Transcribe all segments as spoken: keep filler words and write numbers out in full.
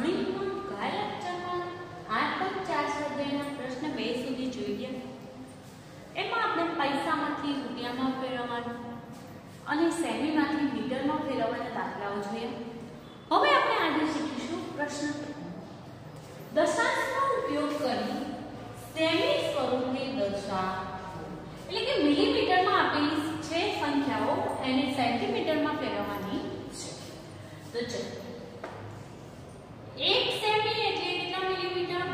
ધોરણ કયા લેક્ચરમાં આઠ પોઈન્ટ ચાર સ્વાધ્યાયના પ્રશ્ન બે સુધી જોઈ ગયા. એમાં આપણે પૈસામાંથી રૂપિયામાં ફેરવવાનું અને સેમીમાંથી મીટરમાં ફેરવવાના દાખલાઓ જોયા. હવે આપણે આજે શીખીશું પ્રશ્ન દશાંશનો ઉપયોગ કરી સેમી સ્વરૂપને દર્શાવો. એટલે કે મિલીમીટરમાં આપેલી છે સંખ્યાઓ એને સેન્ટીમીટરમાં ફેરવવાની છે. તો ચલો, એક સેમી એટલે કેટલા મિલીમીટર?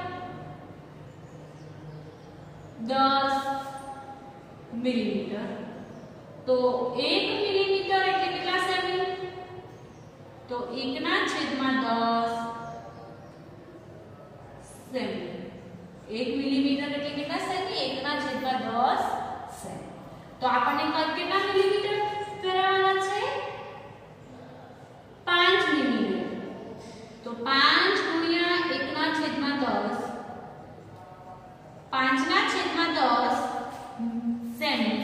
દસ મિલીમીટર. તો એક મિલીમીટર એટલે કેટલા સેમી? તો એક ના છેદમાં દસ સેમી. એક મિલીમીટર એટલે કેટલા સેમી? એક ના છેદમાં દસ સેમી. તો આપણને કેટલા મિલીમીટર ફેરવવાના છે? પાંચ મિલીમીટર. તો પાંચ ગુણ્યા એક ના છેદમાં દસ, પાંચ ના છેદમાં દસ સેમી.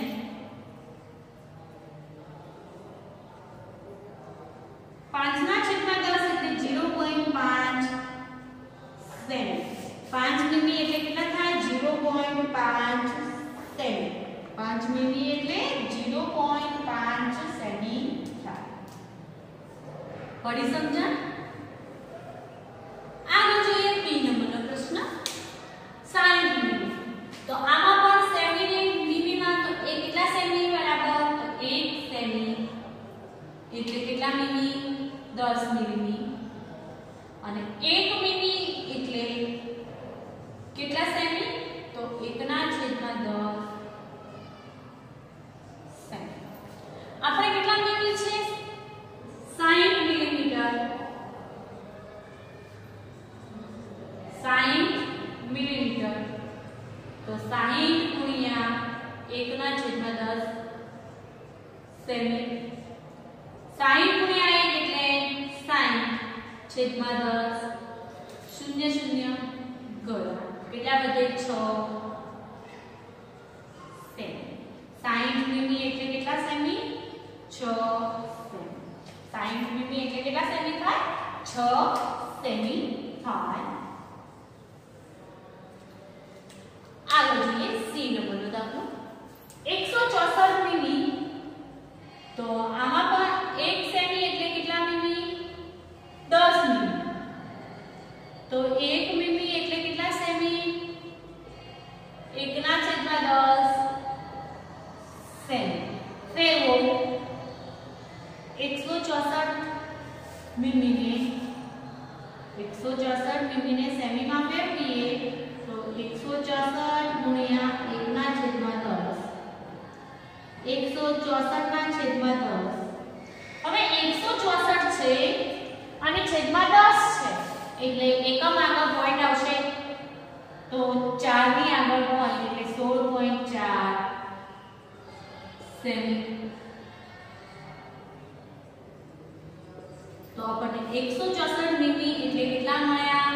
પાંચ ના છેદમાં દસ એટલે ઝીરો પોઈન્ટ પાંચ સેમી. પાંચ મીમી એટલે કેટલા થાય? ઝીરો પોઈન્ટ પાંચ સેમી. પાંચ મીમી એટલે ઝીરો પોઈન્ટ પાંચ સેમી થાય. પડી સમજણ? આગળ જોઈએ બી નંબરનો પ્રશ્ન. સાઠ મીમી. તો આમાં પણ સેમી ને મીમીમાં તો એ કેટલા સેમી બરાબર? તો એક સેમી એટલે કેટલા મીમી? દસ મિલી. અને એક મિલી એટલે કેટલા સેમી? તો એક ના છેદમાં દસ સેમી. આપણે કેટલા મિલી છે? સાઠ મિલીમીટર. સાઠ મિલીમીટર. તો સાઠ ગુણ્યા એક ના છેદમાં દસ સેમી. સાઠ ગુણ્યા એક એટલે સાઠ છેદમાં દસ. શૂન્ય શૂન્ય ગયા. કેટલા વધે? છ સેમી. સાઠ મીમી એટલે કેટલા સેમી? છ સેમી. સાઠ મીમી એટલે કેટલા સેમી થાય? છ સેમી થાય. આગળ જોઈએ સી નંબરનો દાખલો. એકસો ચોસઠ મીમી. તો આમાં પણ એક સેમી એટલે કેટલા મીમી? દસ મીમી. તો એક મીમી એટલે કેટલા સેમી? એક ના છેદમાં દસ સેમી. ફેરવો એકસો ચોસઠ મીમીને એકસો ચોસઠ મીમીને સેમીમાં ફેરવીએ તો એકસો ચોસઠ ગુણ્યા એક ના છેદમાં દસ. એકસો ચોસઠ ના છેદમાં દસ. હવે એકસો ચોસઠ છે અને છેદમાં દસ છે એટલે એકમ આગળ પોઈન્ટ આવશે. તો ચાર ની આગળ પોઈન્ટ એટલે સોળ પોઈન્ટ ચાર સેમી. તો આપણને એકસો ચોસઠ મીમી એટલે કેટલા મળ્યા?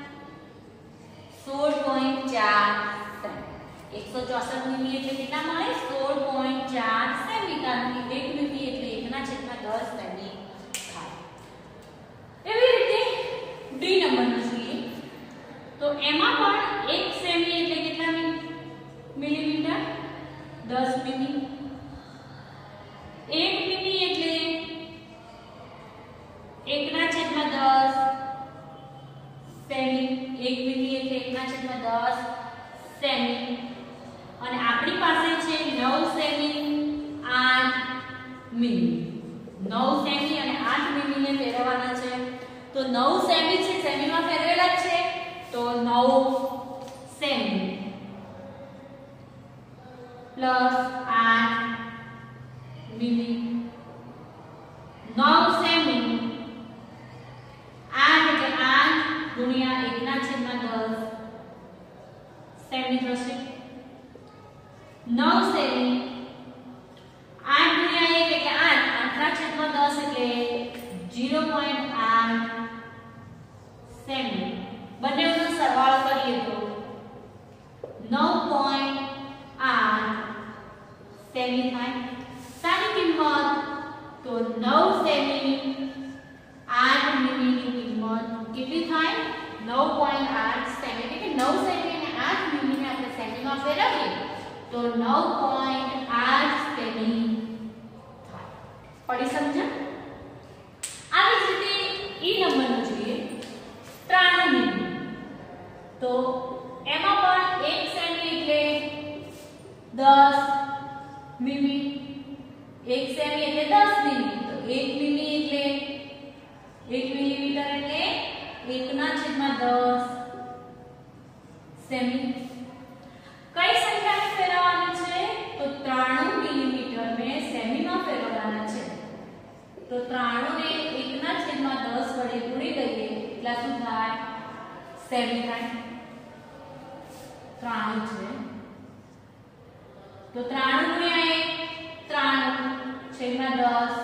સોળ પોઈન્ટ ચાર સેમી. એકસો ચોસઠ મીમી એટલે કેટલા મળે? સોળ પોઈન્ટ ચાર સેમી. કારણ કે એક મીમી એટલે એક ના છેદમાં દસ સેમી થાય. એવી રીતે ડી નંબરનો જોઈએ. તો એમાં પણ એક સેમી એટલે કેટલા મિલીમીટર? દસ મીમી. એક મીમી એટલે એક ના છેદમાં દસ સેમી. એક મીમી એટલે એક ના છેદમાં દસ સેમી. અને આપણી પાસે છે નવ સેમી, આઠ મીમી. નવ સેમી અને આઠ મીમી ને ફેરવવાના છે. તો નવ સેમી છે, સેમીમાં ફેરવેલા જ છે. તો નવ સેમી પ્લસ આઠ મીમી. નવ સેમી આઠ એટલે આઠ ગુણ્યા એક ના છેદમાં દસ સેમી થશે. નવ સેમી આઠ ગુણ્યા એક એટલે આઠ. આઠ ના છેદમાં દસ એટલે ઝીરો પોઈન્ટ આઠ સેમી. બંનેનો સરવાળો કરીએ તો નવ પોઈન્ટ આઠ કેટલી થાય નવ પોઈન્ટ આઠ સેમી એટલે કે નવ સેમી અને આઠ મીમી ને આપણે સેમીમાં ફેરવીએ તો નવ પોઈન્ટ આઠ સેમી થાય. પડી સમજણ? આવી જ રીતે ઈ નંબરનો જોઈએ ત્રાણું મીમી. તો એમાં પણ એક સેમી એટલે દસ મીમી, એક સેમી એટલે દસ મીમી. તો એક મીમી એટલે એક મિલીમીટર એટલે એક ના છેદમાં દસ સેમી. કઈ સંખ્યાને ફેરવવાની છે? તો ત્રાણું મિલીમીટર ને સેમીમાં ફેરવવાના છે. તો ત્રાણું ને એક ના છેદમાં દસ વડે ગુણી દઈએ એટલે શું થાય? સેમી થાય. ત્રાણું છે તો ત્રાણું ગુણ્યા એક ત્રાણું છેદમાં દસ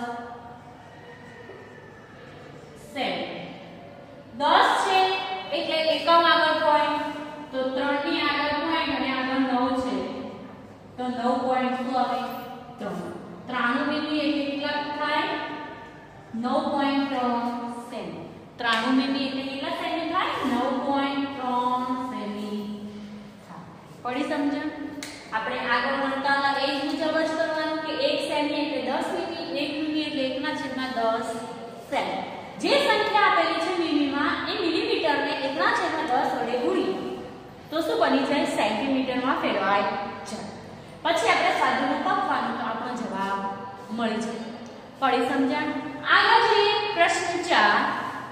સેમી. દસ છે એટલે એકમ આગળ પોઈન્ટ તો ત્રણ ની આગળ પોઈન્ટ અને આગળ નવ છે તો નવ પોઈન્ટ શું આવે? ત્રણ. ત્રાણું મીમી એટલે કેટલા થાય? નવ પોઈન્ટ ત્રણ સેમી. ત્રાણું મીમી એટલે કેટલા સેમી થાય? નવ પોઈન્ટ ત્રણ સેમી થાય. પડી સમજણ? આપણે આગળ ભણતા હતા એ જ મુજબ જ કરવાનું કે એક સેમી એટલે દસ મીમી, એક મીમી એટલે એક ના છેદમાં દસ સેમી. જે સંખ્યા આપેલી છે મીમીમાં એ મિલીમીટરને એક ના છેદમાં દસ વડે ગુણીએ તો શું બની જાય? સેન્ટીમીટરમાં ફેરવાય જાય. પછી આપણે સાદું લખવાનું તો આપણો જવાબ મળી જાય. પડી સમજણ? આગળ જોઈએ પ્રશ્ન ચાર.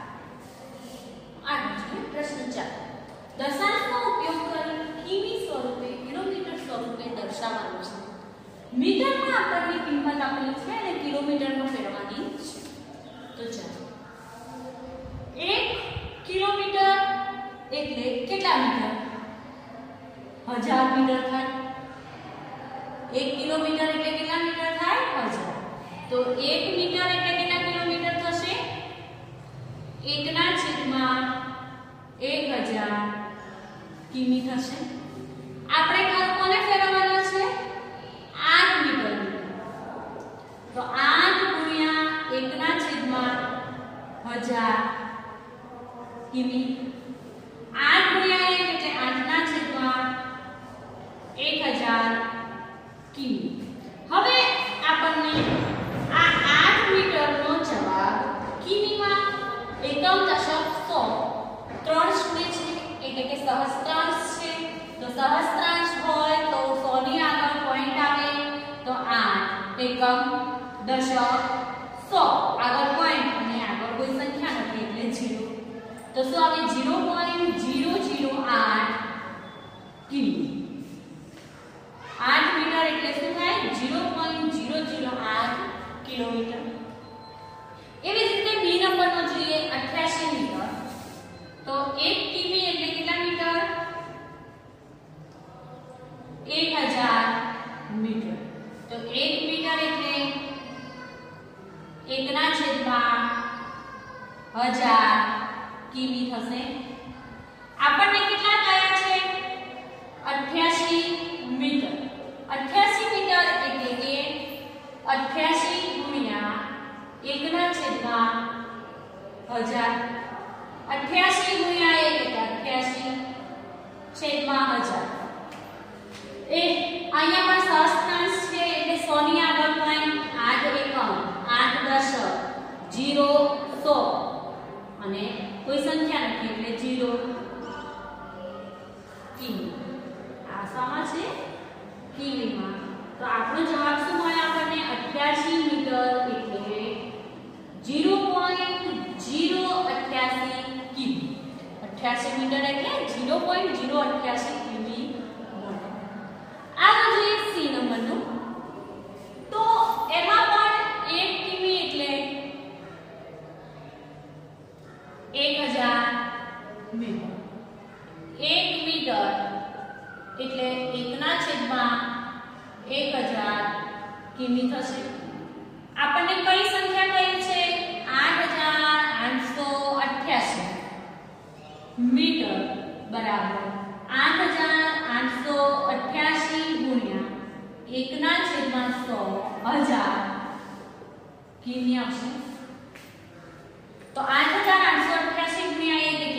આગળ જોઈએ પ્રશ્ન ચાર. દશાંશનો ઉપયોગ કરી કિમી સ્વરૂપે કિલોમીટર સ્વરૂપે દર્શાવવાનું છે. મીટરમાં આપણને કિંમત આપેલી છે અને કિલોમીટરમાં ફેરવવાની છે. તો ચાલો એક કિલોમીટર એટલે કેટલા મીટર? હજાર મીટર થાય. એક કિલોમીટર એટલે કેટલા મીટર થાય? હજાર. તો એક મીટર એટલે કેટલા કિલોમીટર થશે? એક ના છેદમાં એક હજાર કિમી થશે. આપણે કોને ફેરવવાના છે? આઠ મીટર. તો આઠ ગુણ્યા એક ના છેદમાં હજાર કિમી. આઠ ગુણ્યા એક એટલે આઠ ના છેદમાં એક હજાર કિમી. હવે આપણને આ આઠ મીટરનો જવાબ કિમીમાં એકમ દશક સો ત્રણ શૂન્ય છે એટલે કે સહસ્ત્રાંશ છે. તો સહસ્ત્રાંશ હોય તો સો ની આગળ પોઈન્ટ આવે તો આઠ એકમ દશક સો આગળ પોઈન્ટ અને આગળ કોઈ સંખ્યા નથી એટલે ઝીરો. તો શું આવે? ઝીરો પોઈન્ટ ઝીરો ઝીરો આઠ કિમી. આઠ મીટર એટલે શું થાય? ઝીરો પોઈન્ટ ઝીરો ઝીરો આઠ કિલોમીટર. એવી જ રીતે બી નંબરનો જોઈએ અઠ્યાસી મીટર. તો એક કિમી એટલે કેટલા મીટર? એક હજાર મીટર. તો એક મીટર એટલે એક ના છેદમાં હજાર કિમી થશે. આપણને કેટલા કયા છે? અઠ્યાસી મીટર. અઠ્યાસી મીટર એટલે કે અઠ્યાસી ગુણ્યા એક ના છેદમાં હજાર. અઠ્યાસી ગુણ્યા એક એટલે અઠ્યાસી છેદમાં હજાર. એ અહીંયા પણ સહસ્ત્રાંશ છે એટલે સો ની આગળ પોઈન્ટ આઠ એકમ આઠ દશક ઝીરો સો અને કોઈ સંખ્યા નથી એટલે ઝીરો કિમી. આ શામાં છે? કિમીમાં. તો આપણો જવાબ શું મળે આપણને? અઠ્યાસી મીટર એટલે ઝીરો પોઈન્ટ ઝીરો અઠ્યાસી કિમી. અઠ્યાસી મીટર એટલે ઝીરો પોઈન્ટ ઝીરો અઠ્યાસી કિમી મળે. આગળ જોઈએ સી નંબરનું. તો એમાં પણ એક કિમી એટલે એક હજાર મીટર. એક મીટર એટલે એક ના છેદમાં એક હજાર કિમી થશે. આપણને કઈ સંખ્યા કઈ છે? આઠ હજાર આઠસો અઠ્યાસી મીટર બરાબર આઠ હજાર આઠસો અઠ્યાસી ગુણ્યા એક ના છેદમાં સો હજાર કિમી આવશે. તો આઠ હજાર આઠસો અઠ્યાસી ગુણ્યા એક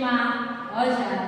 છેદમાં હજાર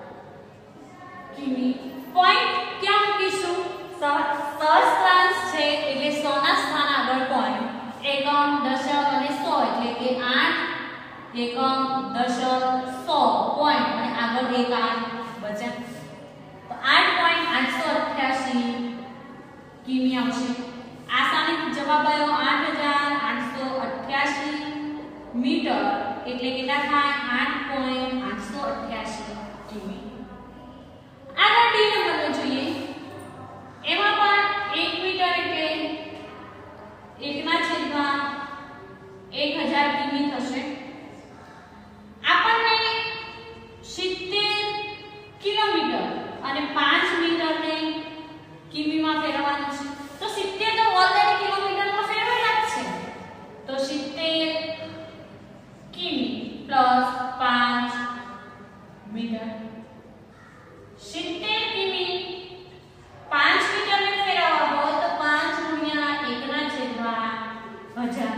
કિમી. પોઈન્ટ ક્યાં મૂકીશું? સહસ્ત્રાંશ છે એટલે સો ના સ્થાન આગળ પોઈન્ટ. એકમ, દશક અને સો એટલે કે આઠ એકમ, દશક, સો પોઈન્ટ અને આગળ એક આઠ બચ્યા. તો આઠ પોઈન્ટ આઠસો અઠ્યાસી કિમી આવશે. આસાની જવાબ આવ્યો આઠ હજાર આઠસો અઠ્યાસી મીટર એટલે કેટલા થાય? આઠ પોઈન્ટ આઠસો અઠ્યાસી કિમી. આગળ ડી નંબરનો જોઈએ. એમાં પણ એક મીટર એટલે એક ના છેદમાં એક હજાર કિમી થશે. આપણને સિત્તેર કિલોમીટર અને પાંચ મીટરને કિમીમાં ફેરવવાનું છે. તો સિત્તેર તો ઓલરેડી કિલોમીટરમાં ફેરવેલા જ છે. તો સિત્તેર કિમી પ્લસ પાંચ મીટર. સિત્તેર કિમી પાંચ મીટરને ફેરવવા હોય તો પાંચ ગુણ્યા એક ના છેદમાં હજાર.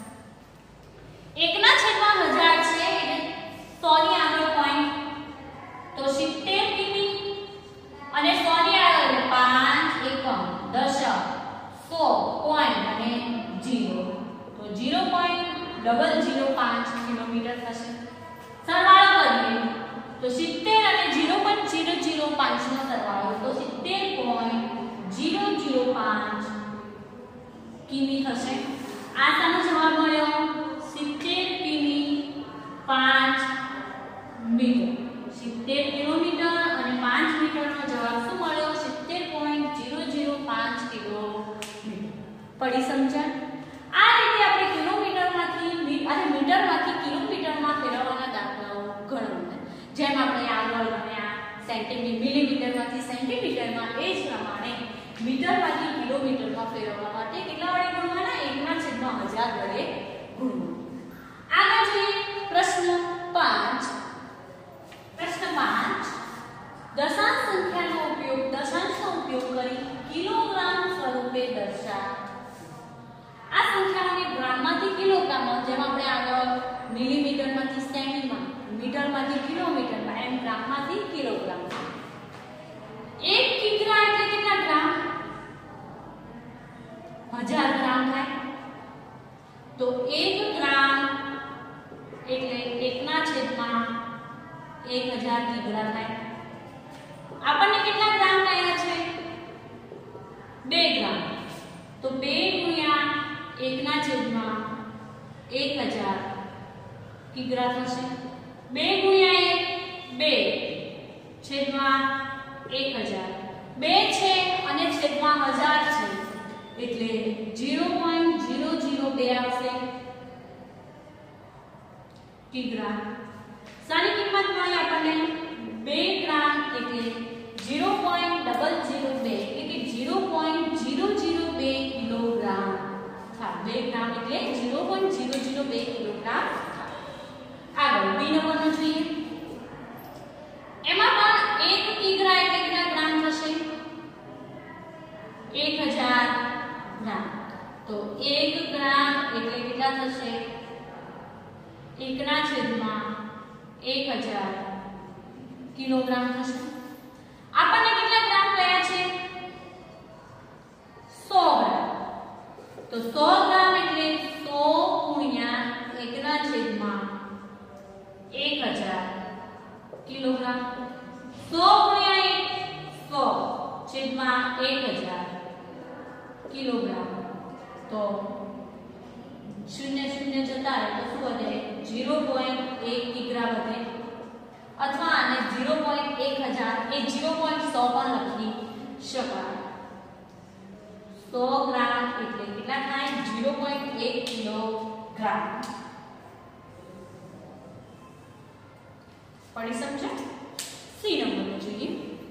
એક ના છેદમાં હજાર છે એટલે સો ની આગળ પોઈન્ટ. તો સિત્તેર કિમી અને સો ની આગળ પાંચ એકમ, દશક, સો પોઈન્ટ અને ઝીરો. તો ઝીરો પોઈન્ટ ડબલ ઝીરો પાંચ કિલોમીટર થશે. સરવાળો કરીએ તો સિત્તેર અને ઝીરો પોઈન્ટ ઝીરો ઝીરો પાંચ નો સરવાળો તો સિત્તેર પોઈન્ટ ઝીરો ઝીરો પાંચ કિમી થશે. આ સાનો જવાબ મળ્યો? સિત્તેર કિમી પાંચ મીટર. સિત્તેર કિલોમીટર અને પાંચ મીટરનો જવાબ શું મળ્યો? સિત્તેર પોઈન્ટ ઝીરો ઝીરો પાંચ કિલોમીટર. પડી સમજણ? આ રીતે આપણે કિલોમીટરમાંથી અને મીટરમાંથી કિલોમીટરમાં ફેરવવાના દાખલાઓ ગણવાના. જેમ આપણે આગળ ગણ્યા સેન્ટીમીટર મિલીમીટરમાંથી સેન્ટીમીટરમાં એ જ પ્રમાણે મીટરમાંથી કિલોમીટરમાં ફેરવવા માટે કેટલા વડે ગુણવાના? એક ના છેદમાં હજાર વડે ગુણવાના. આગળ જોઈએ પ્રશ્ન પાંચ. પ્રશ્ન પાંચ દશાંશ સંખ્યાનો ઉપયોગ દશાંશનો ઉપયોગ કરી કિલોગ્રામ સ્વરૂપે દર્શાવ. આ સંખ્યાઓને ગ્રામમાંથી કિલોગ્રામમાં, જેમ આપણે આગળ મિલીમીટરમાંથી સેમીમાં, મીટરમાંથી કિલોમીટરમાં, એમ ગ્રામમાંથી કિલોગ્રામ. એક કિગ્રા એટલે કેટલા ગ્રામ? હજાર ગ્રામ થાય. તો એક ગ્રામ એટલે એક ના છેદમાં એક હજાર કિગ્રા થાય. આપણને કેટલા ગ્રામ કયા છે? બે ગ્રામ. તો બે ગુણ્યા એક ના છેદમાં એક હજાર કિગ્રા થશે. બે ગુણ્યા એક બે છેદમાં એક હજાર. બે છે અને છેદમાં હજાર છે એટલે ઝીરો પોઈન્ટ ઝીરો ઝીરો બે આવશે કિગ્રા. સાની કિંમત મળી આપણને? બે ગ્રામ એટલે ઝીરો પોઈન્ટ ડબલ ઝીરો બે એટલે ઝીરો પોઈન્ટ ઝીરો ઝીરો બે કિલોગ્રામ થાય. બે ગ્રામ એટલે ઝીરો પોઈન્ટ ઝીરો ઝીરો બે કિલોગ્રામ થાય. આગળ બી નંબરનો જોઈએ. એમાં પણ એક કિગ્રા એટલે કેટલા ગ્રામ થશે? એક હજાર ગ્રામ. તો એક ગ્રામ એટલે કેટલા થશે? એક ના છેદમાં એક હજાર કિલોગ્રામ થશે. આપણને કેટલા ગ્રામ કયા છે? સો ગ્રામ. તો સો ગ્રામ એટલે સો ગુણ્યા એક ના છેદમાં એક હજાર કિલોગ્રામ. સો ગુણ્યા એક સો છેદમાં એક હજાર કિલોગ્રામ. તો શૂન્ય શૂન્ય જતા રહે તો શું વધે? ઝીરો પોઈન્ટ એક કિગ્રા વધે. અથવા આને ઝીરો પોઈન્ટ એક હજાર એ ઝીરો પોઈન્ટ સો પણ લખી શકાય. સો ગ્રામ એટલે કેટલા થાય? ઝીરો પોઈન્ટ એક કિલોગ્રામ. પડી સમજો? સી નંબરનો જોઈએ.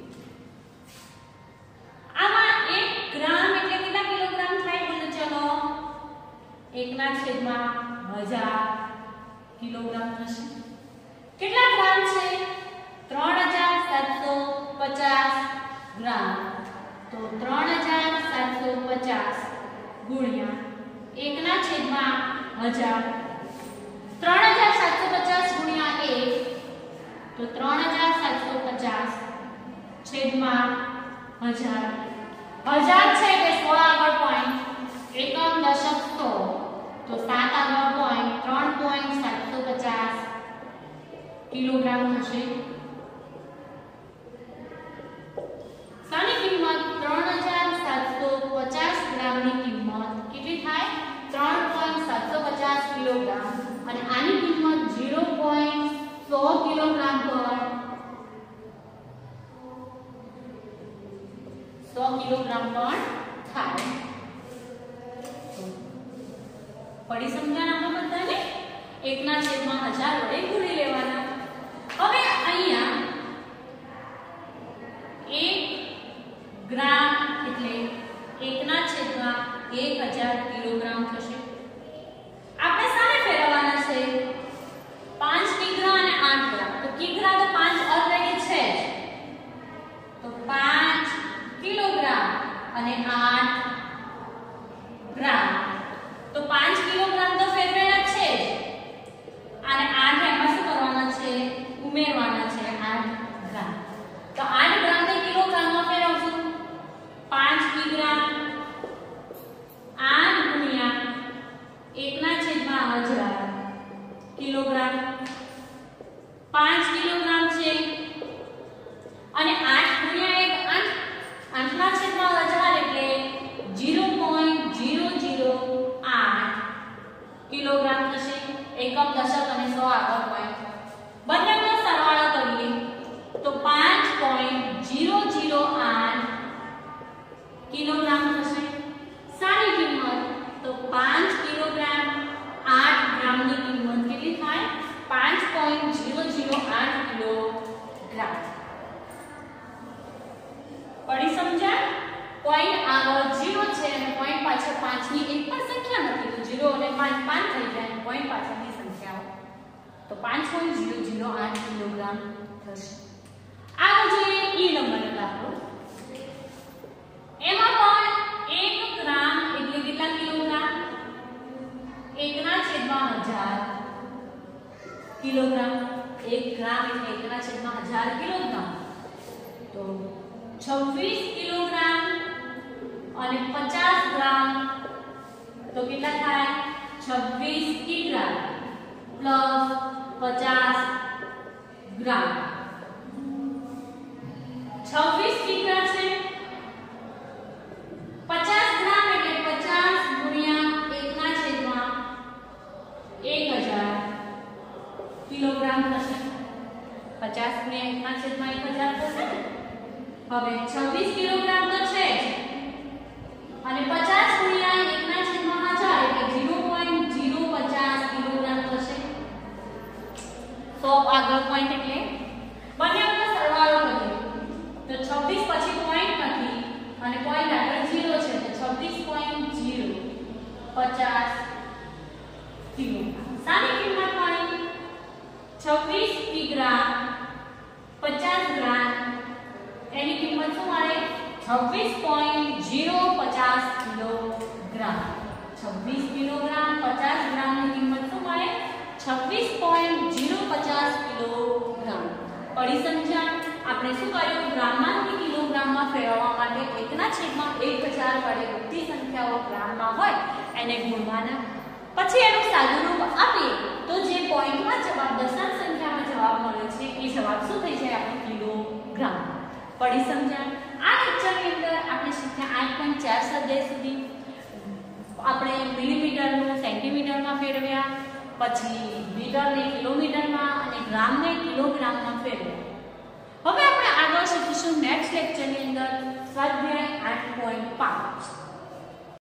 આમાં એક ગ્રામ એટલે કેટલા કિલોગ્રામ થાય? બોલો ચલો. એક ના છેદમાં હજાર કિલોગ્રામ થશે. કેટલા ગ્રામ છે? ત્રણ હજાર સાતસો પચાસ ગ્રામ. તો ત્રણ હજાર સાતસો પચાસ ગુણ્યા એક ના છેદમાં હજાર. ત્રણ હજાર સાતસો પચાસ ગુણ્યા એક હજાર હજાર છે કે સો આગળ પોઈન્ટ એકમ દશક સો તો સાત આગળ પોઈન્ટ ત્રણ પોઈન્ટ સાતસો પચાસ કિલોગ્રામ હશે સાની કિંમત ત્રણ હજાર સાતસો પચાસ ગ્રામની કિંમત કેટલી થાય ત્રણ પોઈન્ટ સાતસો પચાસ કિલોગ્રામ અને આની કિંમત ઝીરો પોઈન્ટ સો કિલોગ્રામ પર સો કિલોગ્રામ પણ થાય પડી સમજણ આમાં બધાને એકના છેદમાં હજાર વડે ગુણી લેવાના હવે અહીંયા એક ગ્રામ એટલે એકના છેદમાં એક હજાર કિલોગ્રામ થશે આપણે સાને ફેરવવાના છે પાંચ કિગ્રા અને આઠ ગ્રામ તો કિગ્રા તો પાંચ ઓલરેડી છે જ તો પાંચ કિલોગ્રામ અને આઠ ગ્રામ તો પાંચ કિલોગ્રામ તો ફેરવેલા છે જ અને આઠ એમાં શું કરવાના છે ઉમેરવાના છે આઠ ગ્રામ તો આઠ ગ્રામ ને કિલોગ્રામમાં ફેરવશું પાંચ કિગ્રા આઠ ગુણ્યા એકના છેદમાં હજાર કિલોગ્રામ પાંચ કિલોગ્રામ છે અને આઠ ગુણ્યા એક આઠ આઠના છેદમાં હજાર એટલે ઝીરો પોઈન્ટ ઝીરો ઝીરો આઠ કિલોગ્રામ થશે એકમ દશક અને સો આગળ પોઈન્ટ બંનેનો સરવાળો કરીએ તો પાંચ પોઈન્ટ ઝીરો ઝીરો આઠ કિલોગ્રામ થશે સાની કિંમત તો પાંચ કિલોગ્રામ આઠ ગ્રામની કિંમત કેટલી થાય પાંચ પોઈન્ટ ઝીરો ઝીરો આઠ કિલોગ્રામ પડી સમજ્યા પોઈન્ટ આગળ ઝીરો છે અને પોઈન્ટ પાછળ પાંચ ની એક પણ સંખ્યા નથી તો ઝીરો અને પાંચ પાંચ થઈ જાય અને પોઈન્ટ પાછળની સંખ્યાઓ તો પાંચ પોઈન્ટ ઝીરો ઝીરો આઠ કિલોગ્રામ થશે આગળ જોઈએ ઈ નંબરનો દાખલો એમાં પણ એક ગ્રામ એટલે કેટલા કિલોગ્રામ એકના છેદમાં હજાર કિલોગ્રામ એક ગ્રામ એટલે એકના છેદમાં હજાર કિલોગ્રામ તો છવ્વીસ કિલોગ્રામ અને પચાસ ગ્રામ તો કેટલા થાય છવ્વીસ કિગ્રા પ્લસ પચાસ ગ્રામ છવ્વીસ કિગ્રા છે પચાસ ગ્રામ એટલે પચાસ ગુણ્યા એકના છેદમાં એક હજાર કિલોગ્રામ થશે પચાસ ગુણ્યા એકના છેદમાં એક હજાર થશે હવે છવ્વીસ કિલોગ્રામ તો છે અને પચાસ ગુણ્યા એકના છેદમાં હજાર એટલે ઝીરો પોઈન્ટ ઝીરો પચાસ કિલોગ્રામ થશે સો આગળ પોઈન્ટ એટલે બંનેનો સરવાળો કરીએ તો છવ્વીસ પછી પોઈન્ટ નથી અને પોઈન્ટ આગળ ઝીરો છે તો છવ્વીસ પોઈન્ટ ઝીરો પચાસ કિલોગ્રામ સાની કિંમત મળી છવ્વીસ કિગ્રા પચાસ ગ્રામ એની કિંમત શું મળે છવ્વીસ પોઈન્ટ ઝીરો પચાસ કિલોગ્રામ છવ્વીસ કિલોગ્રામ પચાસ ગ્રામની કિંમત શું મળે છવ્વીસ પોઈન્ટ ઝીરો પચાસ કિલોગ્રામ પડી સમજ્યા આપણે શું કર્યું ગ્રામમાંથી કિલોગ્રામમાં ફેરવવા માટે એકના છેદમાં એક હજાર વડે બધી સંખ્યાઓ ગ્રામમાં હોય એને ગુણવાના પછી એનું સાદું રૂપ આપીએ તો જે પોઈન્ટમાં જવાબ દશાંશ સંખ્યામાં જવાબ મળે છે એ જવાબ શું થઈ જાય આપણે કિલોગ્રામ પડી સમજ્યા આ લેક્ચરની અંદર આપણે શીખ્યા આઠ પોઈન્ટ ચાર સ્વાધ્યાય સુધી આપણે મિલીમીટરનું સેન્ટીમીટરમાં ફેરવ્યા પછી મીટરને કિલોમીટરમાં અને ગ્રામને કિલોગ્રામમાં ફેરવ્યા હવે આપણે આગળ શીખીશું નેક્સ્ટ લેક્ચરની અંદર સ્વાધ્યાય આઠ પોઈન્ટ પાંચ